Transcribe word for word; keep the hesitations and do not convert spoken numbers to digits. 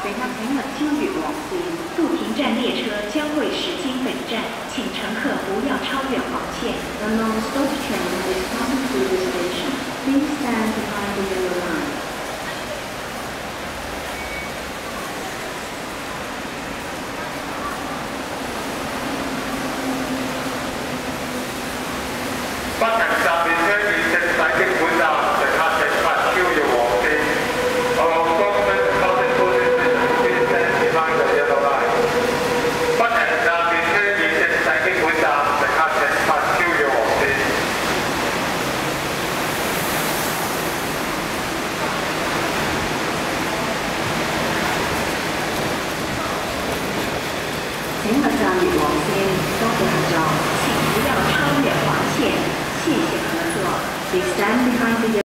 请勿超越黃線，不停站列車將會駛經本站，請乘客不要超越黃線。The non-stop train is passing through the station. Please stand behind the yellow line. 不停站列車現正駛經本站，乘客請勿超越黃線。Along Southbound Through Train T eight seventeen behind the yellow line. 不停站列車現正駛經本站，乘客請勿超越黃線。 請勿站越黃線，多謝合作，請不要超越黃線。謝謝合作。Please stand behind the